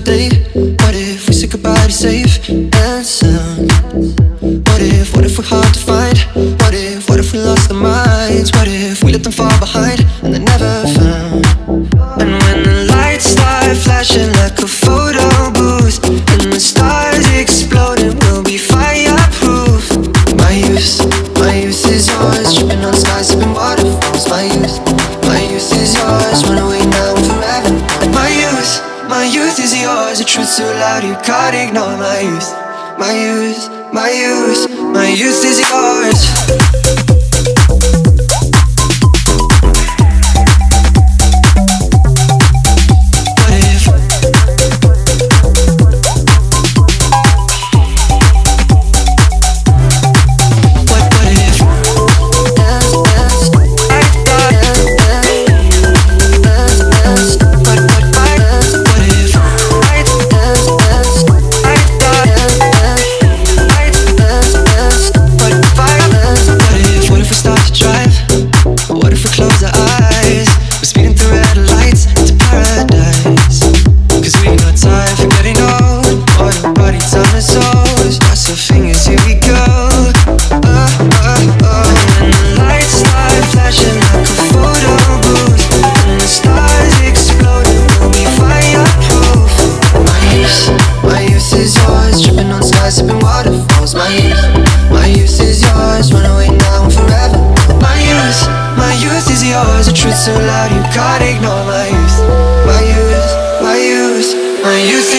day? What if we say goodbye to safe and sound? What if we're hard to find? What if we lost our minds? What if we let them fall behind and they're never found? And when the lights start flashing like a photo booth and the stars exploding, we'll be fireproof. My youth is yours, dripping on skies, sipping waterfalls. My youth is yours, run away now and forever. My youth is yours, the truth's so loud you can't ignore. My youth is yours. The truth so loud you can't ignore. My youth